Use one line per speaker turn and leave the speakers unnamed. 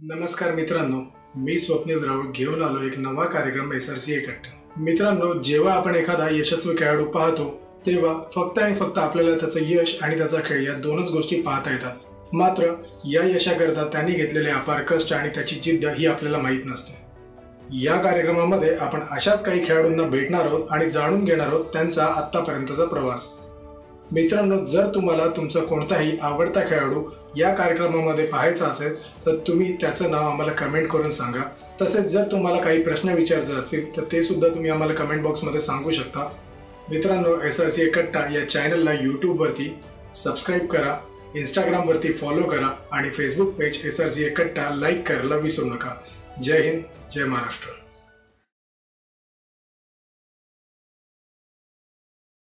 नमस्कार मित्रांनो, मी स्वप्नील राऊळ घेऊन आलो एक नवा कार्यक्रम SRC एकट्टा। मित्रांनो, जेव्हा आपण एखादा यशस्वी खेळाडू पाहतो तेव्हा फक्त आणि फक्त आपल्याला त्याचं यश आणि त्याचा खेळ या दोनच गोष्टी पाहता येतात। मात्र या यशाकरता त्यांनी घेतलेले अपार कष्ट आणि त्याची जिद्द ही आपल्याला माहीत नसते। या कार्यक्रमामध्ये आपण अशाच काही खेळाडूंना भेटणार आहोत आणि जाणून घेणार आहोत त्यांचा आत्तापर्यंतचा प्रवास। मित्रांनो, जर तुम्हाला तुमचा कोणताही आवडता खेळाडू या कार्यक्रमामध्ये पाहायचा असेल तर तुम्ही त्याचं नाव आम्हाला कमेंट करून सांगा। तसेच जर तुम्हाला काही प्रश्न विचारायचे असतील तर ते सुद्धा तुम्ही आम्हाला कमेंट बॉक्समध्ये सांगू शकता। मित्रांनो, SRC एकट्टा या चॅनलला यूट्यूबवरती सबस्क्राईब करा, इंस्टाग्रामवरती फॉलो करा आणि फेसबुक पेज SRC एकट्टा लाईक करायला विसरू नका। जय हिंद, जय महाराष्ट्र।